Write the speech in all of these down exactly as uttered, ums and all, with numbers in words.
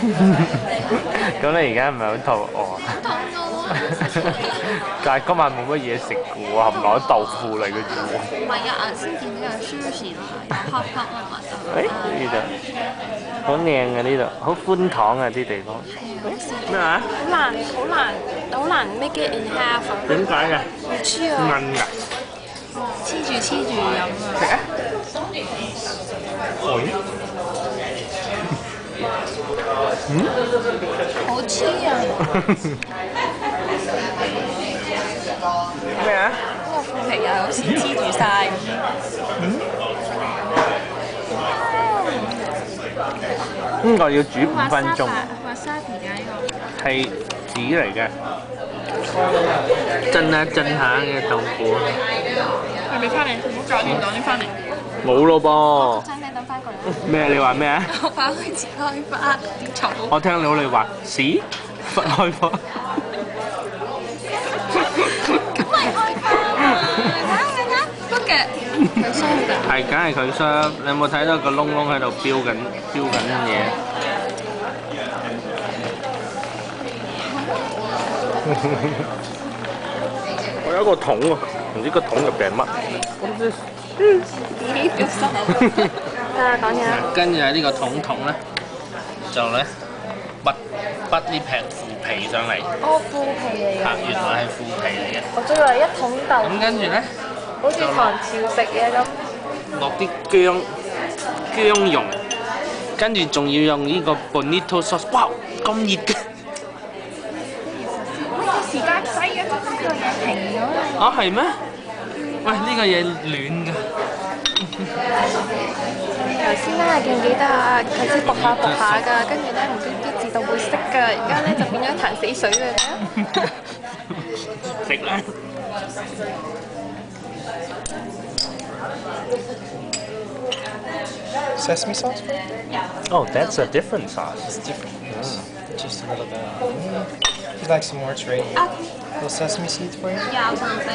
咁你而家唔係好肚餓？但係今晚冇乜嘢食嘅喎，冚唪唥豆腐嚟嘅啫喎。 唔係啊，先見到有 sushi 啦，有 hot pot 啊嘛。 誒呢度好靚嘅呢度，好寬敞啊啲地方。咩啊？ 好難，好難，好難 make it in half 啊！ 點解嘅？ 唔知啊， 韌㗎。 黐住黐住飲啊！ 食啊！喂。嗯？ 好黐啊！ 咩啊？ 嗰個腐皮啊，好似黐住晒咁。 嗯？呢個要煮五分鐘。 wasabi 㗎呢個。 係紙嚟嘅，震下震下嘅豆腐。 係咪翻嚟？唔好再亂講啲翻嚟。 冇咯噃。 餐廳等翻過嚟。 咩？你話咩啊？ 我翻去自開花啲草。 我聽到你話屎忽開花。 咁咪開花啊！你睇你睇，碌嘅。佢傷㗎。 係，梗係佢傷。你有冇睇到個窿窿喺度飆緊飆緊嘢？我有一個桶喎，唔知個桶入邊係乜。 啲表心。得啦，講嘢啦。 跟住喺呢個桶桶咧，就咧剝剝呢劈腐皮上嚟。 哦，腐皮嚟㗎。 啊，原來係腐皮嚟嘅。 我仲以為一桶豆。 咁跟住咧， 好似唐朝食嘢咁。 落啲薑薑蓉，跟住仲要用呢個 bonito sauce。哇，咁熱嘅！ 時間西嘅，呢個嘢停咗啦。 啊，係咩？喂，呢個嘢暖㗎。 頭先咧記唔記得啊？頭先搏下搏下㗎，跟住咧唔知一字就會識㗎，而家咧就變咗彈死水㗎。 食啦。 Sesame sauce? Oh, that's a different sauce. It's different. Yes. Just a little bit. If you'd like some more, it's right here. Little sesame seeds for you. 有同食。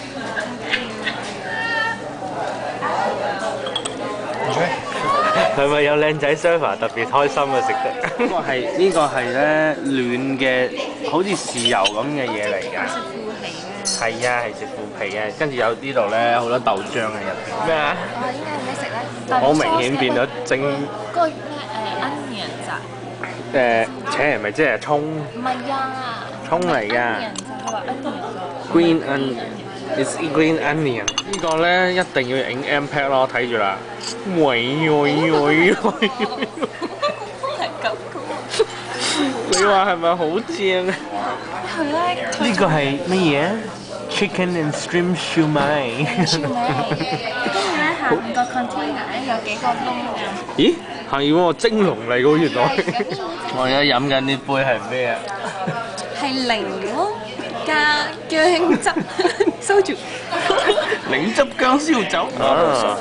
Enjoy. 係咪有靚仔 server 特別開心啊？食得？呢個係呢個係咧暖嘅，好似豉油咁嘅嘢嚟㗎。 食腐皮嘅。 係啊，係食腐皮嘅，跟住有呢度咧好多豆漿喺入邊。咩啊？ 我應該係咩食咧？ 好明顯變咗蒸。 嗰個咩誒 onion 咋？ 誒，切咪即係葱。 唔係啊。 葱嚟㗎。 onion 就係話 onion。 Green onion，it's green onion。呢個咧一定要影 M P E G 咯，睇住啦。喂喂喂喂！ 係咁嘅。 你話係咪好正啊？ 佢咧。 呢個係乜嘢 ？Chicken and shrimp shumai。 跟住咧，下面個 container 咧有幾個窿嘅。 咦？係喎，蒸籠嚟㗎原來。我而家飲緊呢杯係咩啊？ 係檸檬加薑汁燒酒。 檸汁薑燒酒。啊！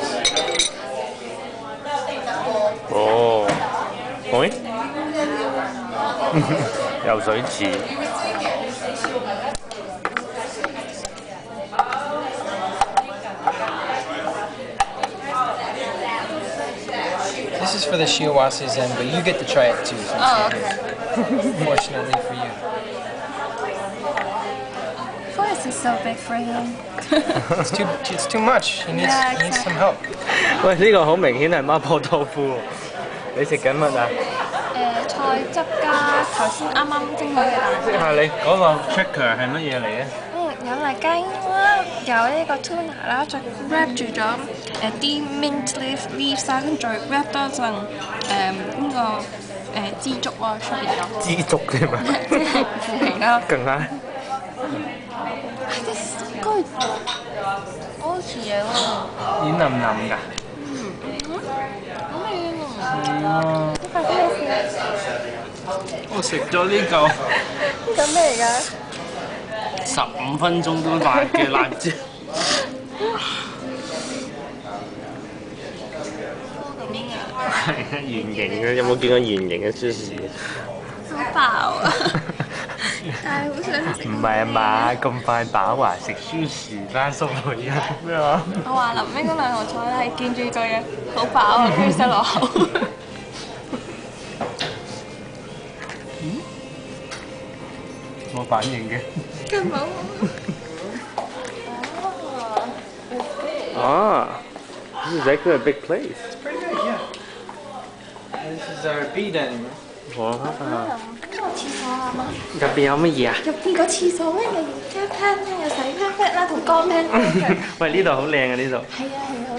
哦，喂，游水池。 This is for the shiawase zen, but you get to try it too. Since Oh, you're here. Fortunately for you. Why is it so big for him? It's too, it's too much. He needs, Yeah, he needs some exactly. help. 喂，呢個好明顯係麻婆豆腐喎。你食緊乜啊？ 誒菜汁加頭先啱啱蒸好嘅蛋。 即係你嗰個 tricker 係乜嘢嚟嘅？ 嗯，有辣雞啦，有呢個 tuna 啦，再 wrap 住咗誒啲 mint leaf leaves 啦，跟住再 wrap 多陣誒呢個誒枝竹啊出邊有。 枝竹添啊！ 即係腐皮啦。 更加。 This is good。好似嘢喎。 軟腍腍㗎。 好味喎。 哦。 快啲去試。 我食咗呢嚿。 呢個咩嚟㗎？ 十五分鐘都辣嘅辣椒。係啊，圓形嘅，有冇見過圓形嘅 sushi？ 好飽啊！但係好想食。 唔係啊嘛，咁快飽啊！食 sushi 啦，蘇梅啊咩啊？ 我話臨尾嗰兩道菜係見住個嘢好飽啊，跟住塞落口。 冇反應嘅。 根本。 哦，this is actually a big place。 It's pretty big, yeah. This is our bee den room. 哇！ 呢個廁所啊嘛， 入邊有乜嘢啊？ 入邊個廁所咧有瑜伽 pad 啦，有洗 pad pad 啦，同乾 pad pad。 喂，呢度好靚啊！呢度。 係啊係啊，